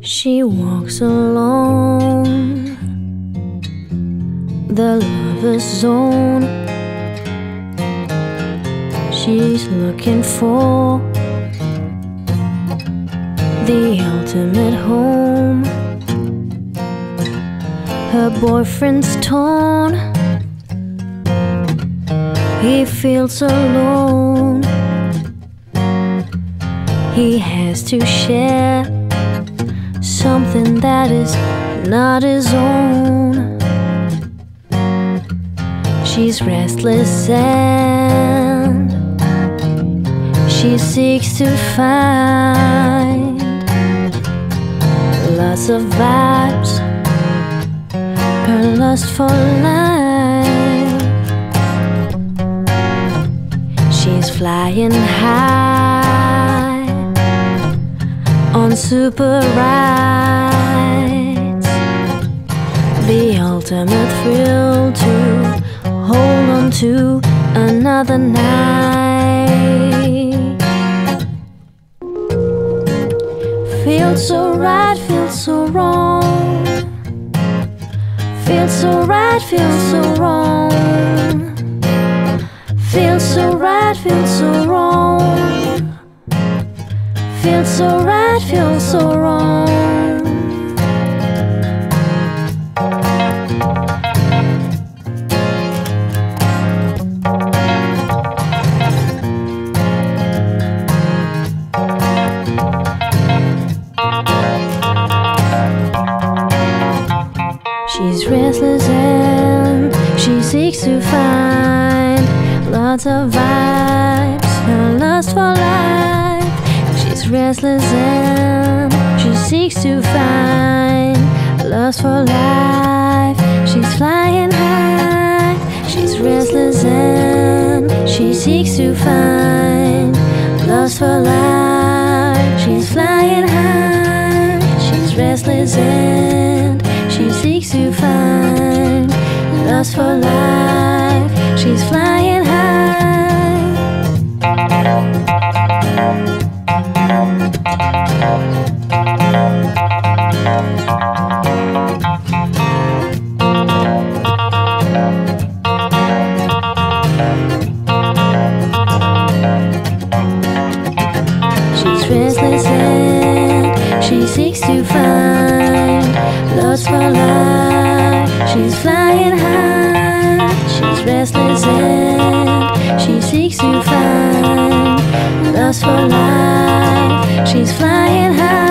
She walks along the lover's zone. She's looking for the ultimate home. Her boyfriend's torn. He feels alone. He has to share something that is not his own. She's restless and she seeks to find lots of vibes, her lust for life. She's flying high on super rides, the ultimate thrill to hold on to another night. Feels so right, feels so wrong. Feels so right, feels so wrong. Feels so right, feels so wrong. Feels so right, feels so wrong. She's restless and she seeks to find lots of vibes, her lust for life. She's restless and she seeks to find lust for life. She's flying high. She's restless and she seeks to find lust for life. She's flying high. She's restless and she seeks to find lust for life. She's flying high. She's restless and she seeks to find lust for life. She's flying high. She's restless and she seeks to find lust for life. She's flying high.